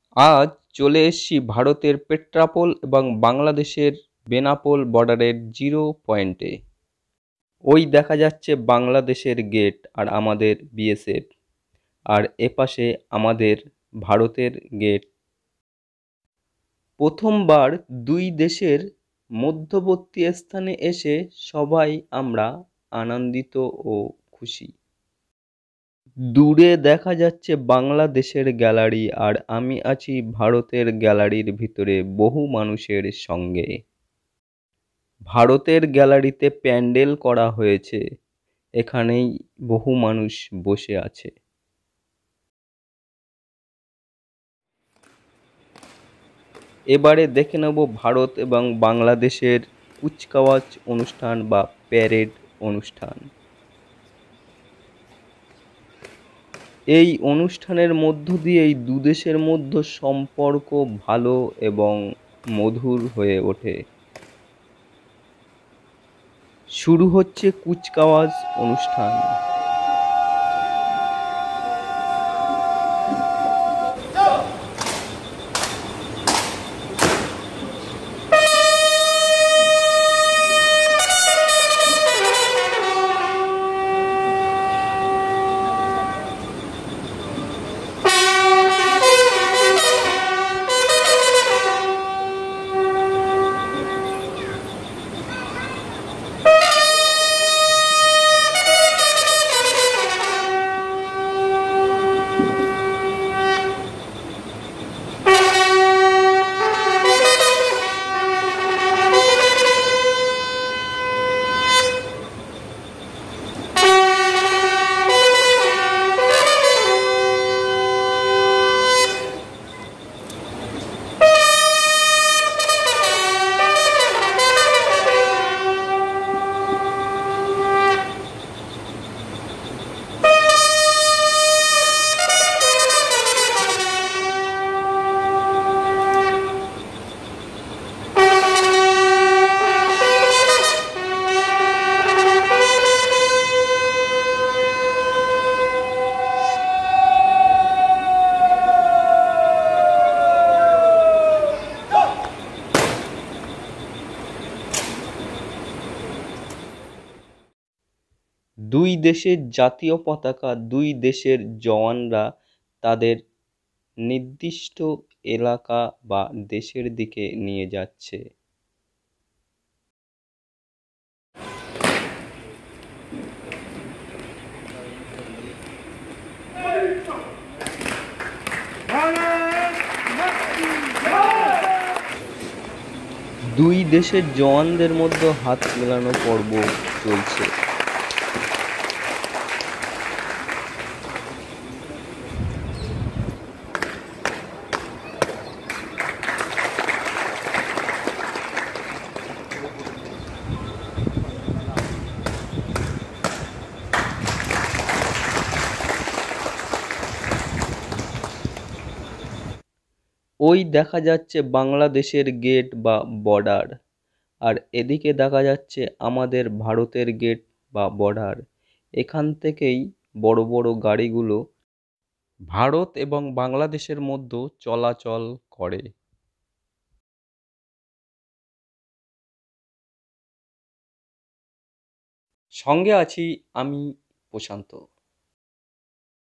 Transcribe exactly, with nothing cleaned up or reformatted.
আজ চলে এসেছি ভারতের পেট্রাপোল এবং বাংলাদেশের বেনাপোল বর্ডারের জিরো পয়েন্টে। ওই দেখা যাচ্ছে বাংলাদেশের গেট আর আমাদের বি এস এফ, আর এপাশে আমাদের ভারতের গেট। প্রথমবার দুই দেশের মধ্যবর্তী স্থানে এসে সবাই আমরা আনন্দিত ও খুশি। দূরে দেখা যাচ্ছে বাংলাদেশের গ্যালারি আর আমি আছি ভারতের গ্যালারির ভিতরে বহু মানুষের সঙ্গে। ভারতের গ্যালারিতে প্যান্ডেল করা হয়েছে, এখানেই বহু মানুষ বসে আছে। এবারে দেখে নেব ভারত এবং বাংলাদেশের কুচকাওয়াজ অনুষ্ঠান বা প্যারেড অনুষ্ঠান। এই অনুষ্ঠানের মধ্য দিয়েই দুদেশের মধ্যে সম্পর্ক ভালো এবং মধুর হয়ে ওঠে। শুরু হচ্ছে কুচকাওয়াজ অনুষ্ঠান। দুই দেশের জাতীয় পতাকা দুই দেশের জওয়ানরা তাদের নির্দিষ্ট এলাকা বা দেশের দিকে নিয়ে যাচ্ছে। দুই দেশের জওয়ানদের মধ্যে হাত মেলানো পর্ব চলছে। ওই দেখা যাচ্ছে বাংলাদেশের গেট বা বর্ডার, আর এদিকে দেখা যাচ্ছে আমাদের ভারতের গেট বা বর্ডার। এখান থেকেই বড় বড় গাড়িগুলো ভারত এবং বাংলাদেশের মধ্যে চলাচল করে। সঙ্গে আছি আমি প্রশান্ত।